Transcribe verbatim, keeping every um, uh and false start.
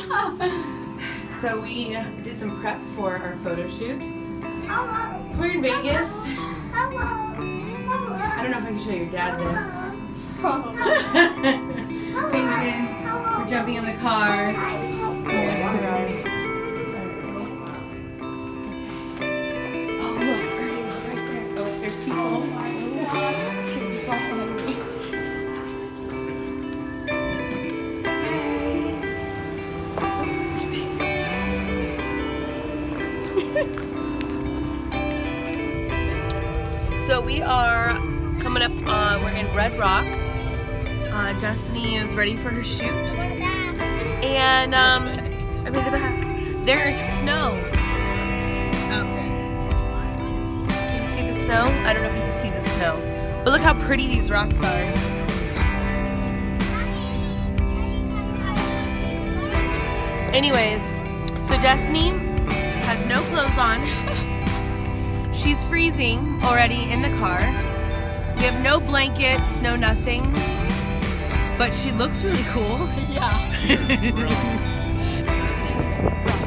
So we did some prep for our photo shoot. We're in Vegas. I don't know if I can show your dad this. Painting. We're jumping in the car. Here's Sarai. Oh look, Ernie's right there. Oh, there's people. Can you just walk behind me? So we are coming up on, we're in Red Rock. Uh, Destiny is ready for her shoot. And, um, I mean the back. There is snow out there. Can you see the snow? I don't know if you can see the snow. But look how pretty these rocks are. Anyways, so Destiny has no clothes on. She's freezing already in the car. We have no blankets, no nothing. But she looks really cool. Yeah. Brilliant.